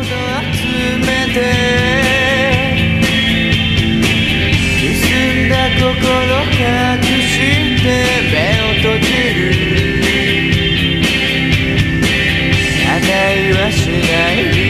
集めて盗んだ心隠して目を閉じる。値はしない